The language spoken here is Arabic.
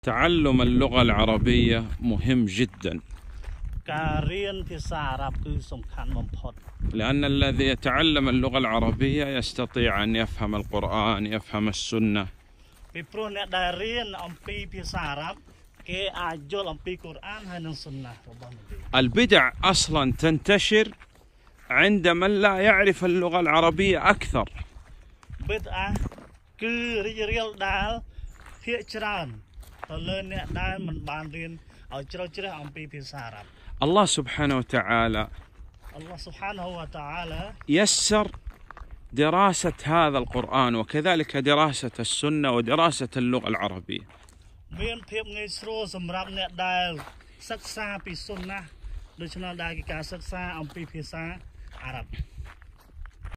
تعلم اللغة العربية مهم جدا، لأن الذي يتعلم اللغة العربية يستطيع أن يفهم القرآن، يفهم السنة. البدع أصلا تنتشر عند من لا يعرف اللغة العربية أكثر. الله سبحانه وتعالى يسر دراسة هذا القرآن، وكذلك دراسة السنة ودراسة اللغة العربية.